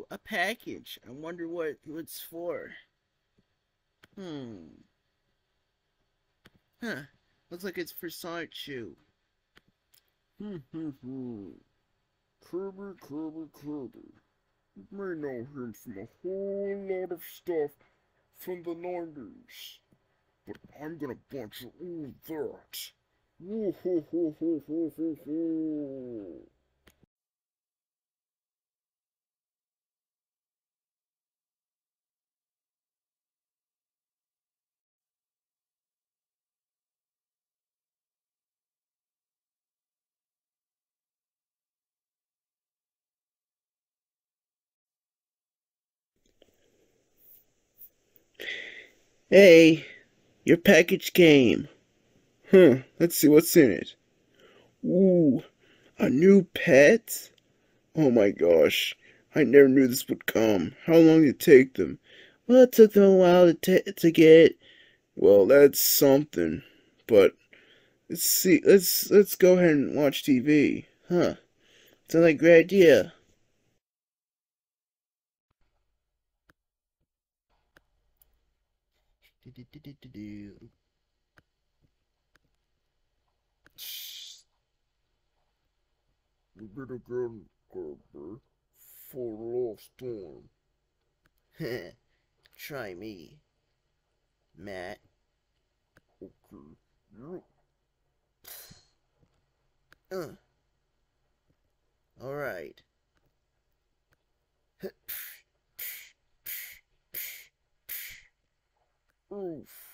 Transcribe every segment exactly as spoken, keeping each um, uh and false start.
a package. I wonder what it's for. Hmm. Huh. Looks like it's for Sonic Chew. Hmm, hmm, hmm. Kirby, Kirby, Kirby. You may know him from a whole lot of stuff from the nineties. But I'm gonna bunch you all that. Woo ho ho ho ho ho ho. Hey, your package came. Huh, let's see what's in it. Ooh, a new pet? Oh my gosh, I never knew this would come. How long did it take them? Well, it took them a while to t to get. Well, that's something. But let's see. Let's let's go ahead and watch T V. Huh? Sounds like a great idea. We better get Gerber for lost storm. Try me, Matt. Okay. You. Uh, all right. Oof.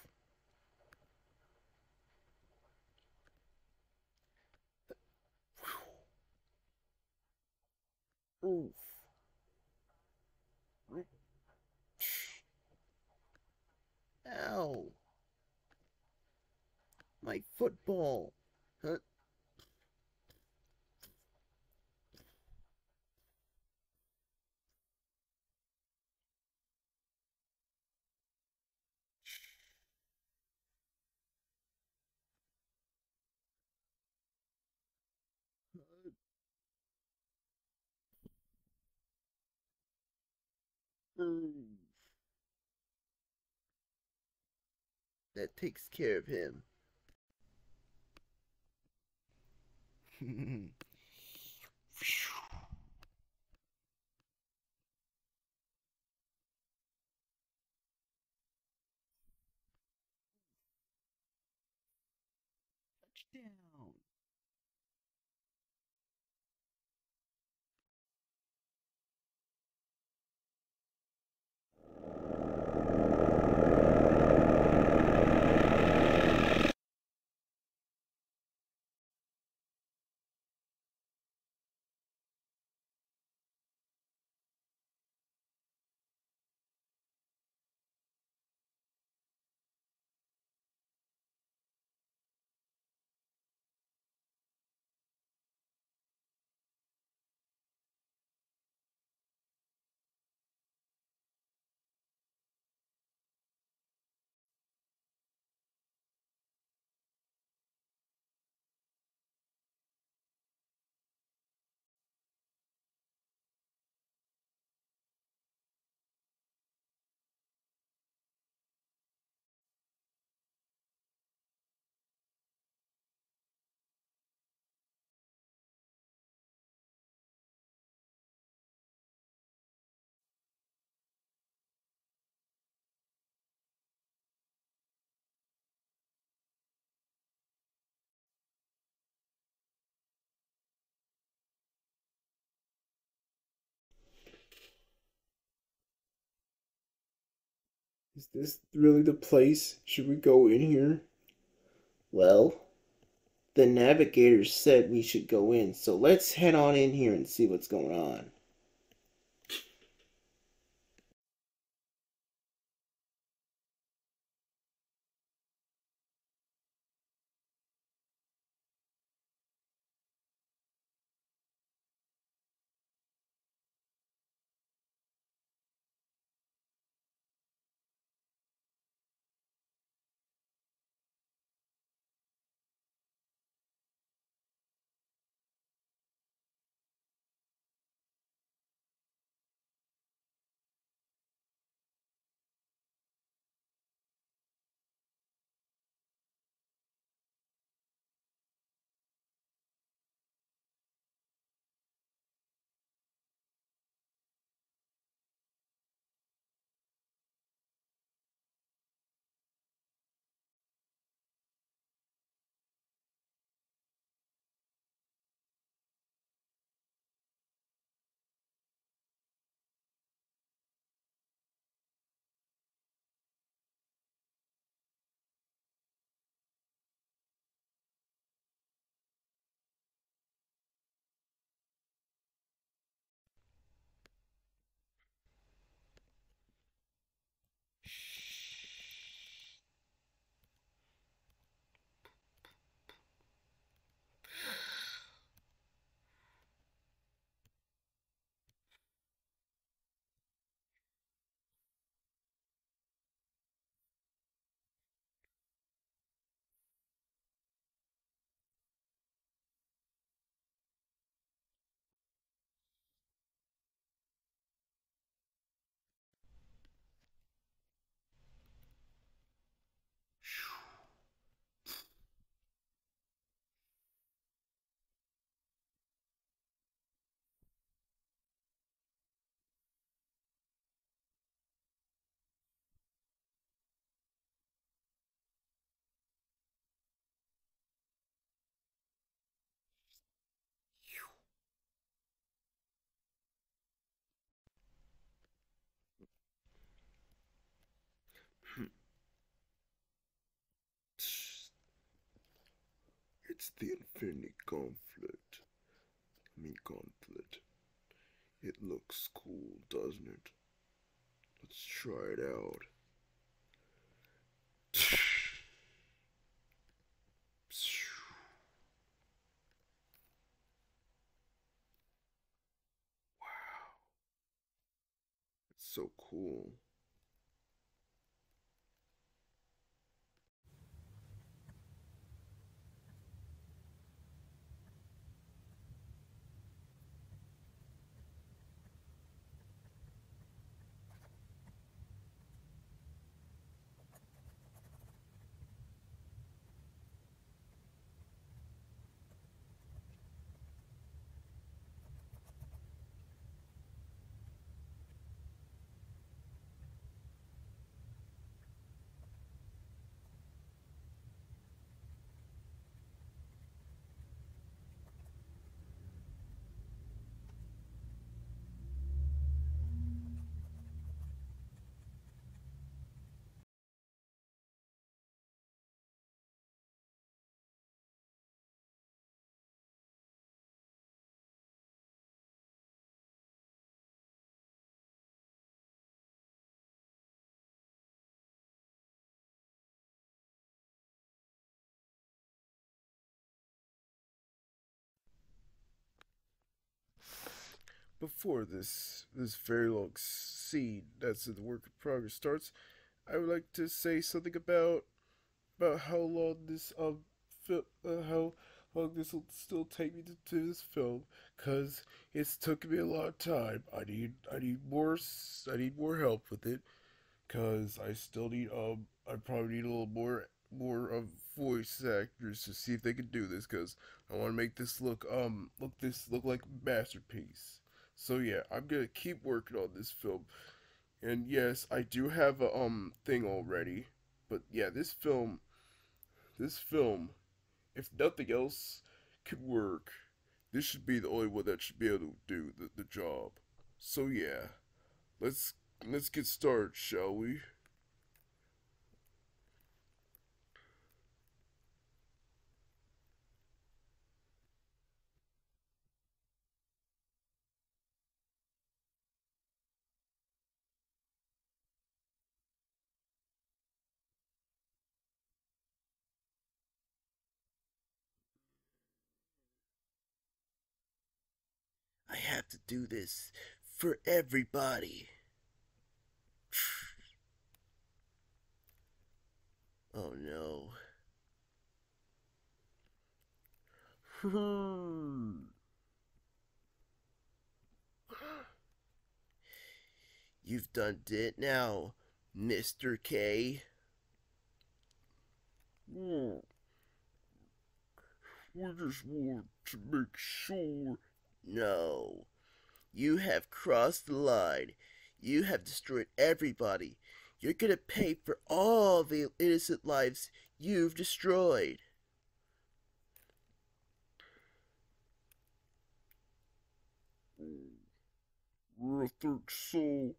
Oof. Ow. My football. Huh? That takes care of him. Touchdown. Is this really the place? Should we go in here? Well, the navigator said we should go in, so let's head on in here and see what's going on. It's the Infinity Gauntlet. I mean, Gauntlet. It looks cool, doesn't it? Let's try it out. Wow, it's so cool. Before this this very long scene that's in the work in progress starts, I would like to say something about about how long this um fil- uh, how long this will still take me to, to this film, cause it's took me a lot of time. I need I need more s- I need more help with it, cause I still need um I probably need a little more more of voice actors to see if they can do this, cause I want to make this look um look this look like a masterpiece. So yeah, I'm gonna keep working on this film. And yes, I do have a um thing already. But yeah, this film this film, if nothing else could work, this should be the only one that should be able to do the, the job. So yeah, let's let's get started, shall we? I have to do this for everybody. Oh no. You've done it now, Mister K. We just want to make sure. No. You have crossed the line. You have destroyed everybody. You're gonna pay for all the innocent lives you've destroyed. I think so.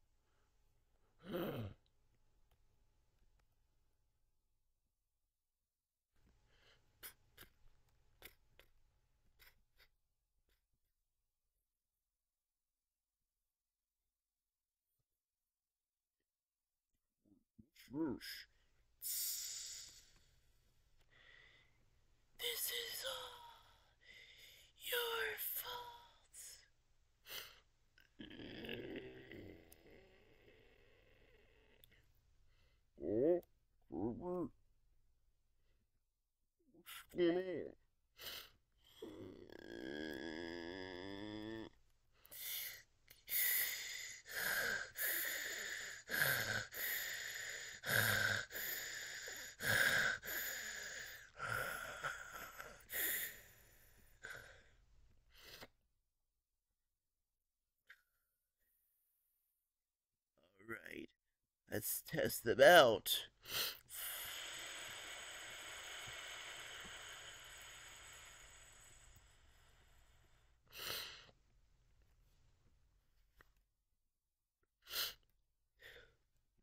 Shush. This is all your fault. Oh, Herbert, what's going on? All right, let's test them out.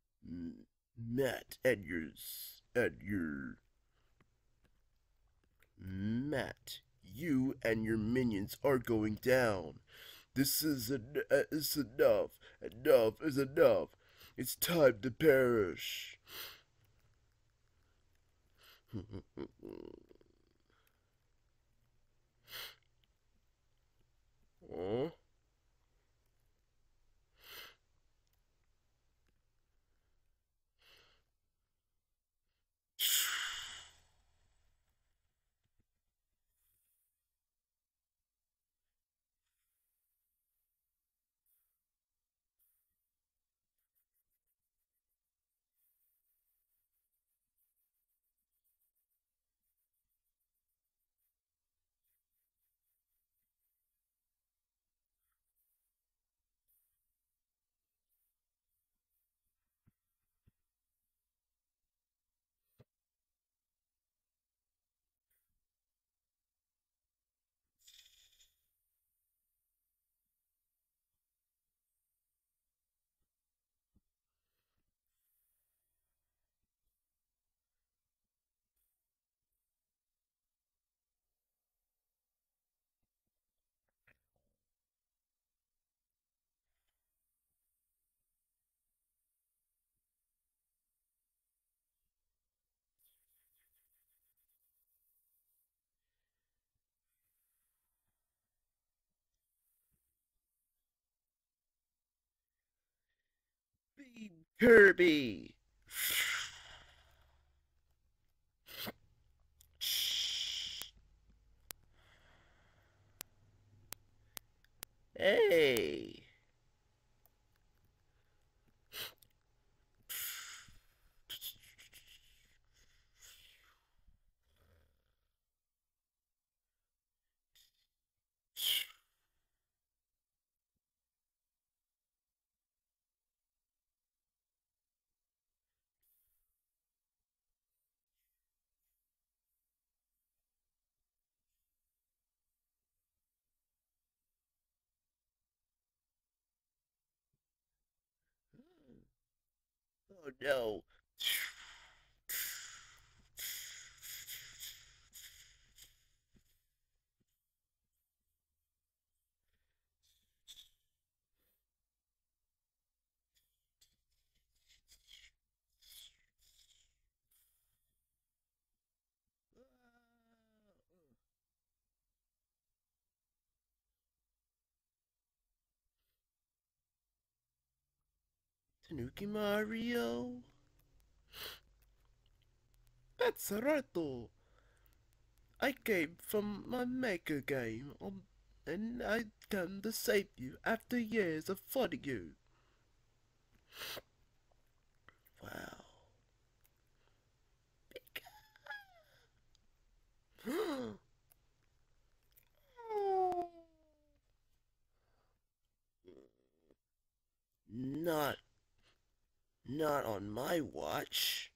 Matt and yours and your Matt, you and your minions are going down. This is, en- uh, is enough. Enough is enough. It's time to perish. Huh? Beam Kirby! Hey! Oh no! Tanuki Mario? That's Rato! I came from my maker game, um, and I come to save you after years of fighting you. Wow. Not, not on my watch.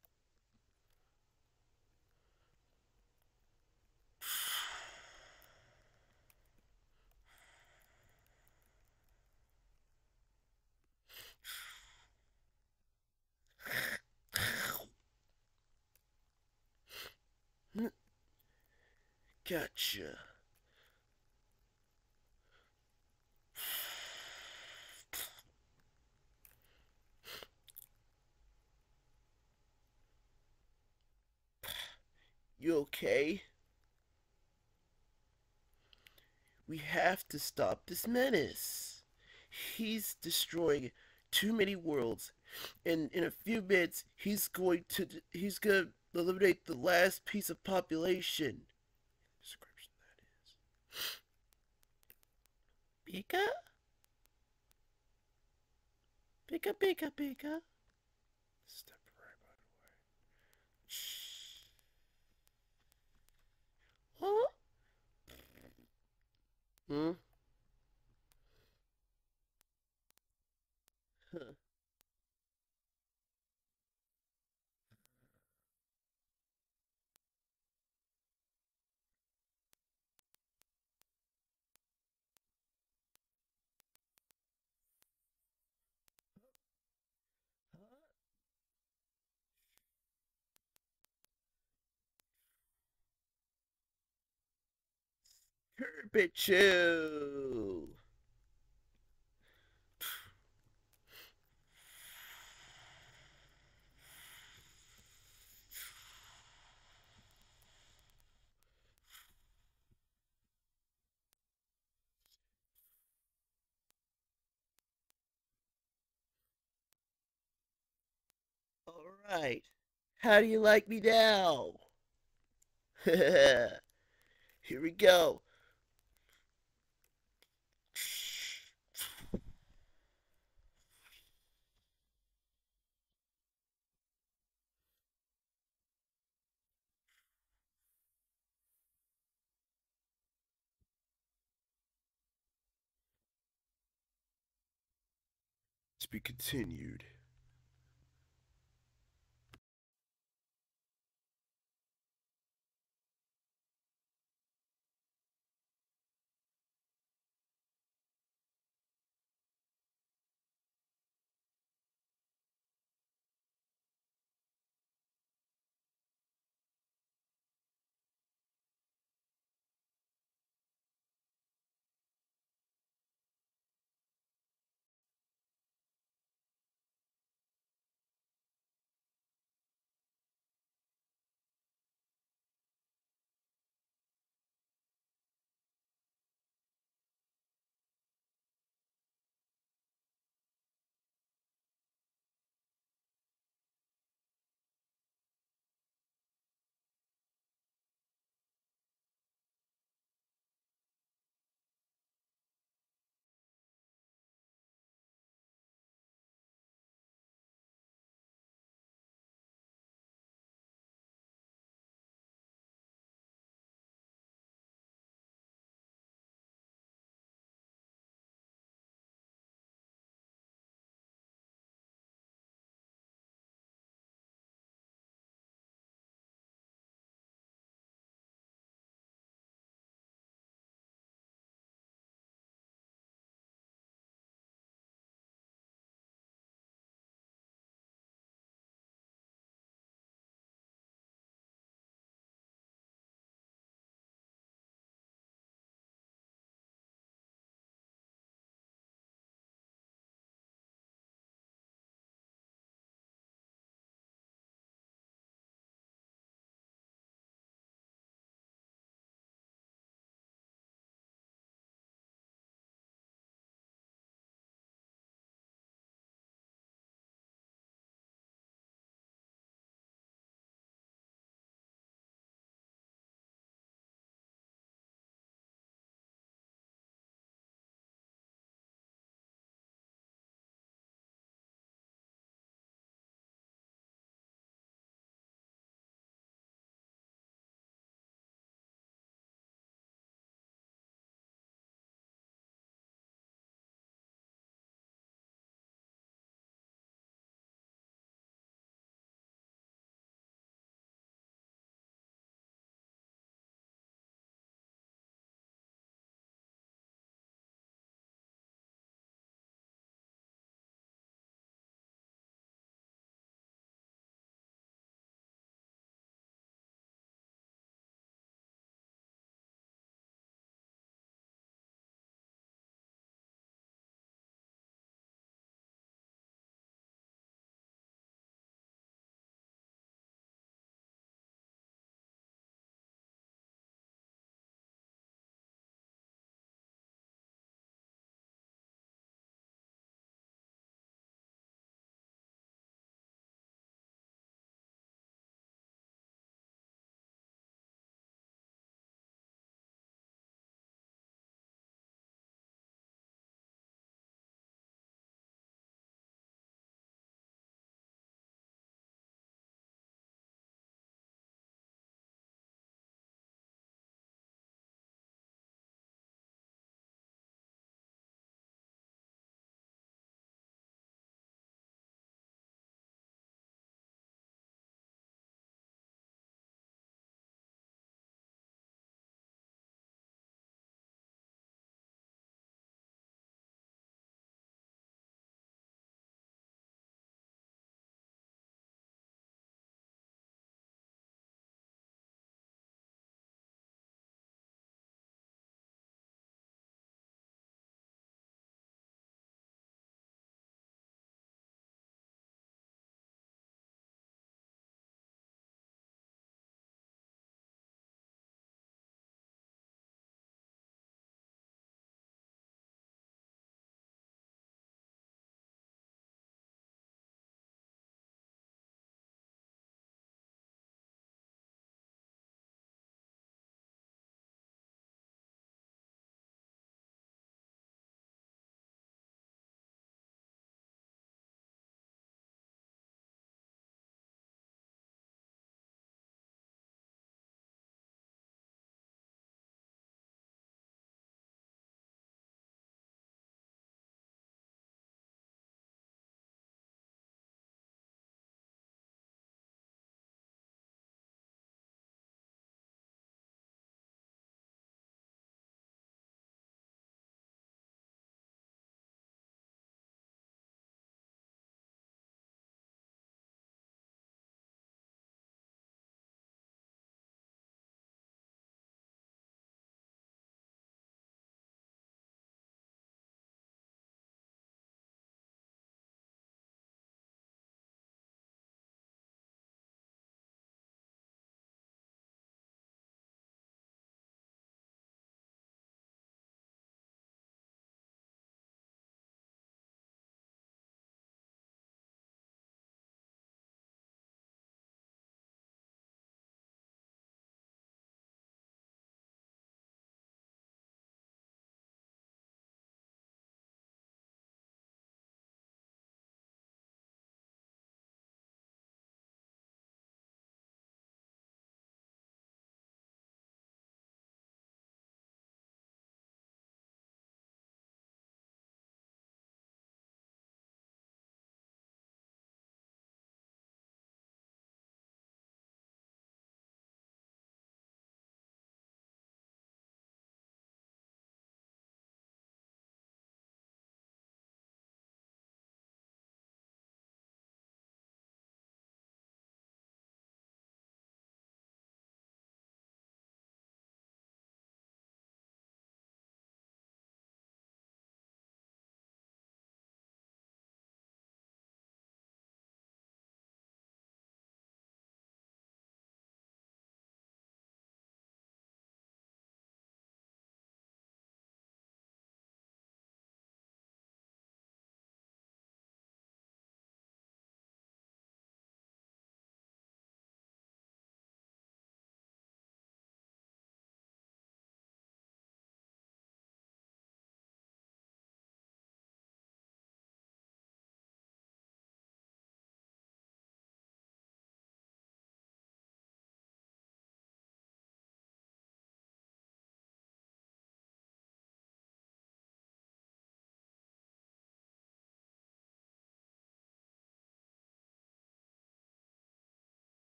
Gotcha. You okay? We have to stop this menace. He's destroying too many worlds, and in a few minutes, he's going to he's gonna eliminate the last piece of population. Description that is. Pika? Pika, pika, pika. Step right by the way. Shh. Huh? Hmm? Huh. Huh? Carpet Chew! Alright, how do you like me now? Here we go. To be continued.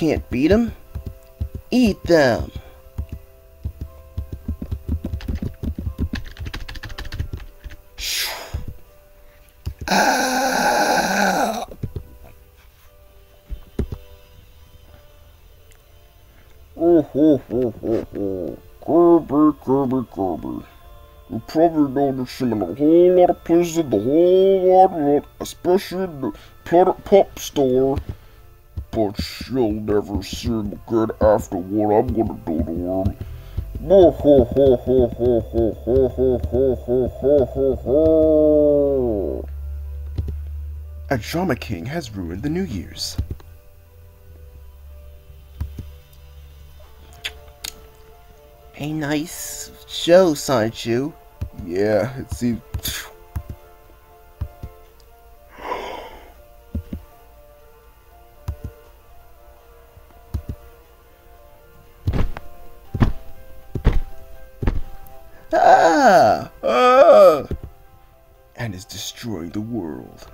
can't beat 'em. Eat them. Ah! Oh, ho, ho, ho, ho. Kirby, Kirby, Kirby. You probably know this in a whole lot of places in the whole wide world, especially in the Planet Pop store. But you'll never see the good after what I'm gonna do to him. Ho, ho, ho, ho, ho, ho, ho, ho, ho, ho, ho, ho. A Drama King has ruined the New Year's. A nice show, Sanchu. Yeah, it seems. Ah! Ah! And is destroying the world.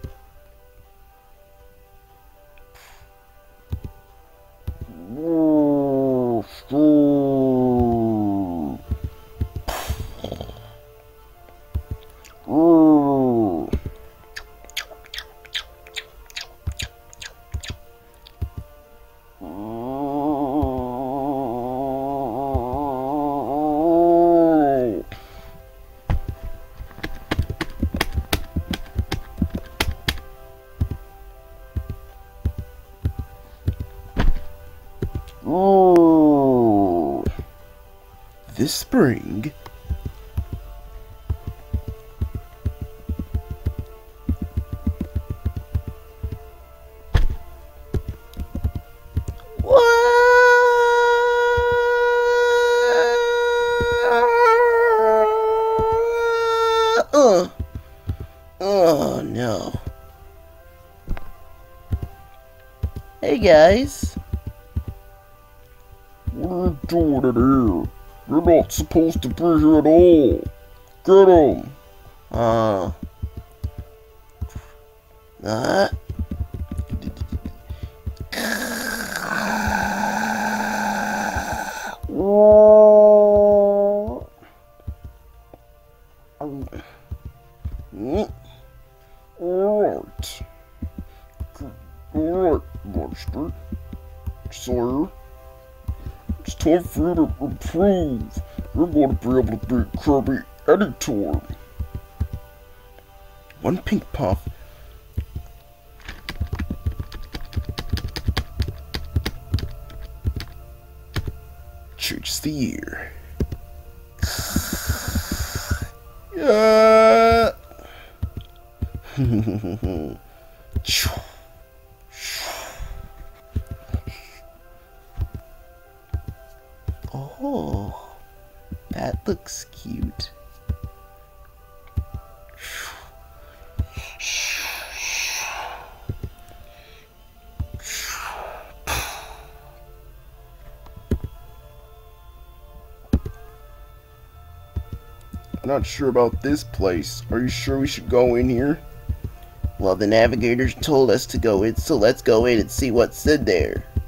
Oh, so. Oh. Oh. This spring, Uh, oh no. Hey guys. What are you doing in here? You're not supposed to be here at all. Get him. Uh. Uh. Oh. Mm. Alright. Alright, monster. Sawyer. It's time for you to improve. You're going to be able to beat Kirby anytime. One pink puff. Church the year. Yeah. Oh, that looks cute. I'm not sure about this place. Are you sure we should go in here? Well, the navigators told us to go in, so let's go in and see what's in there.